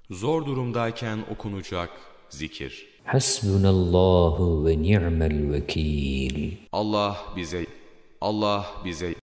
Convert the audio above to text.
Zor durumdayken okunacak zikir. Hasbunallahu ve ni'mel vekil. Allah bize